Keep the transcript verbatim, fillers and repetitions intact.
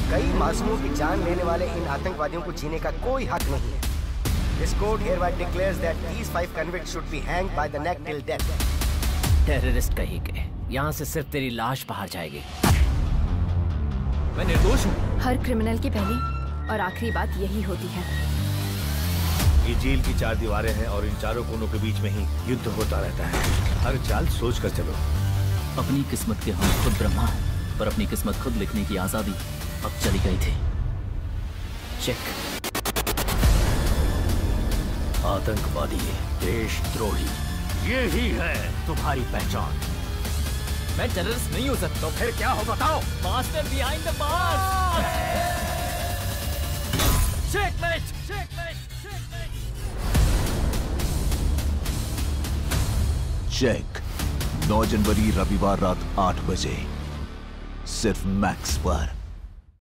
कई मासूमों की जान लेने वाले इन आतंकवादियों को जीने का कोई हक नहीं है। This court hereby declares that these five convicts should be hanged by the neck till death. Terrorist कहीं के, यहाँ से सिर्फ तेरी लाश बाहर जाएगी। मैं निर्दोष हूँ। हर क्रिमिनल की पहली और आखिरी बात यही होती है। ये जेल की चार दीवारें हैं और इन चारों कोनों के बीच में ही युद्ध होता रहता है। हर चाल सोच कर चलो। अपनी किस्मत के हम खुद ब्रह्मा हैं, पर अपनी किस्मत खुद लिखने की आजादी अब चली गई थी। चेक। आतंकवादी, देशद्रोही, यही है तुम्हारी पहचान। मैं टेररिस्ट नहीं हो सकता। तो फिर क्या हो बताओ? Master behind the mask. Checkmate, checkmate, checkmate. Check नौ जनवरी रविवार रात आठ बजे सिर्फ मैक्स पर।